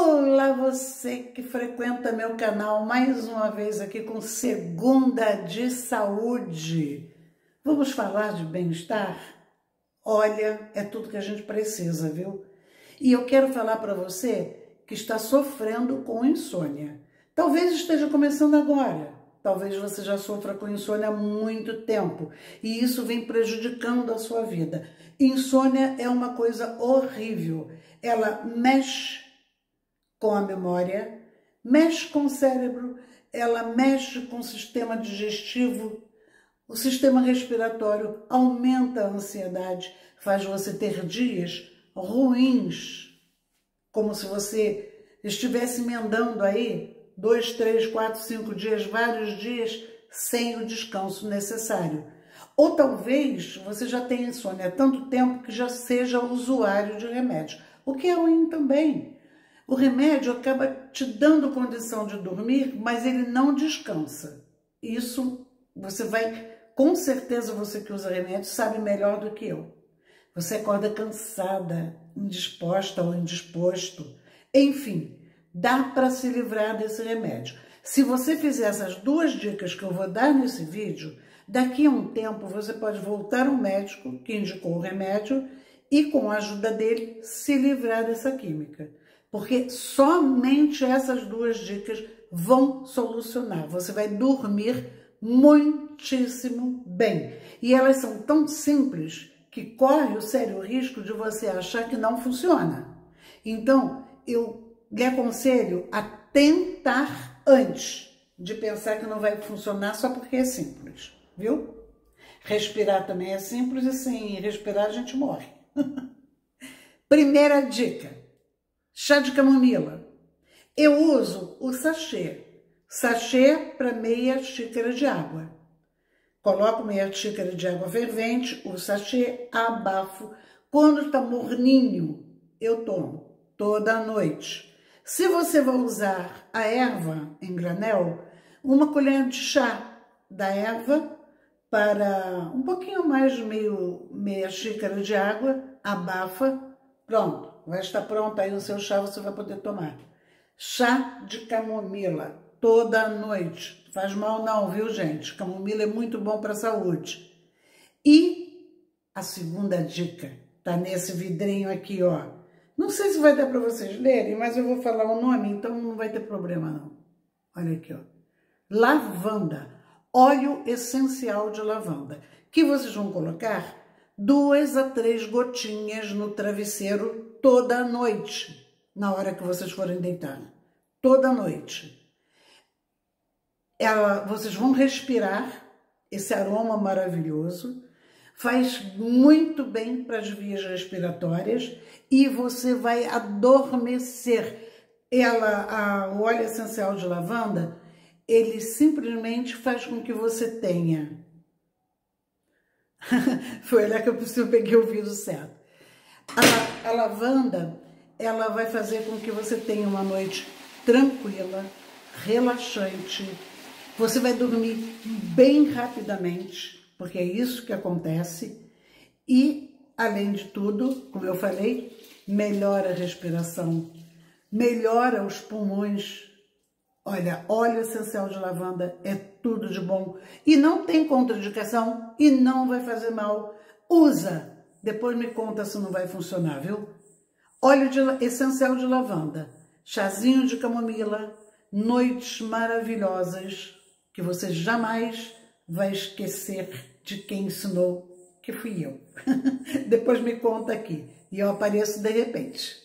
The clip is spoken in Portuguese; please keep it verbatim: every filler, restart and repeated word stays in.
Olá, você que frequenta meu canal, mais uma vez aqui com Segunda de Saúde. Vamos falar de bem-estar? Olha, é tudo que a gente precisa, viu? E eu quero falar para você que está sofrendo com insônia. Talvez esteja começando agora, talvez você já sofra com insônia há muito tempo e isso vem prejudicando a sua vida. Insônia é uma coisa horrível, ela mexe com a memória, mexe com o cérebro, ela mexe com o sistema digestivo, o sistema respiratório, aumenta a ansiedade, faz você ter dias ruins, como se você estivesse emendando aí dois, três, quatro, cinco dias, vários dias, sem o descanso necessário. Ou talvez você já tenha insônia há tanto tempo que já seja usuário de remédio, o que é ruim também. O remédio acaba te dando condição de dormir, mas ele não descansa. Isso você vai, com certeza você que usa remédio sabe melhor do que eu. Você acorda cansada, indisposta ou indisposto. Enfim, dá para se livrar desse remédio. Se você fizer essas duas dicas que eu vou dar nesse vídeo, daqui a um tempo você pode voltar ao médico que indicou o remédio e com a ajuda dele se livrar dessa química. Porque somente essas duas dicas vão solucionar. Você vai dormir muitíssimo bem. E elas são tão simples que corre o sério risco de você achar que não funciona. Então, eu lhe aconselho a tentar antes de pensar que não vai funcionar só porque é simples, viu? Respirar também é simples e sem respirar a gente morre. Primeira dica. Chá de camomila. Eu uso o sachê. Sachê para meia xícara de água. Coloco meia xícara de água fervente, o sachê, abafo. Quando está morninho, eu tomo toda noite. Se você vai usar a erva em granel, uma colher de chá da erva para um pouquinho mais de meio, meia xícara de água, abafa, pronto. Vai estar pronto aí o seu chá, você vai poder tomar. Chá de camomila, toda noite. Faz mal não, viu, gente? Camomila é muito bom para a saúde. E a segunda dica, tá nesse vidrinho aqui, ó. Não sei se vai dar para vocês lerem, mas eu vou falar o nome, então não vai ter problema, não. Olha aqui, ó. Lavanda, óleo essencial de lavanda, que vocês vão colocar duas a três gotinhas no travesseiro toda noite, na hora que vocês forem deitar. Toda noite. Ela, vocês vão respirar esse aroma maravilhoso, faz muito bem para as vias respiratórias e você vai adormecer. Ela, a, o óleo essencial de lavanda, ele simplesmente faz com que você tenha... Foi lá que eu, eu peguei o vírus certo. A, a lavanda, ela vai fazer com que você tenha uma noite tranquila, relaxante. Você vai dormir bem rapidamente, porque é isso que acontece. E, além de tudo, como eu falei, melhora a respiração, melhora os pulmões. Olha, óleo essencial de lavanda é tudo de bom. E não tem contraindicação e não vai fazer mal. Usa! Depois me conta se não vai funcionar, viu? Óleo de, essencial de lavanda, chazinho de camomila, noites maravilhosas que você jamais vai esquecer de quem ensinou, que fui eu. Depois me conta aqui e eu apareço de repente.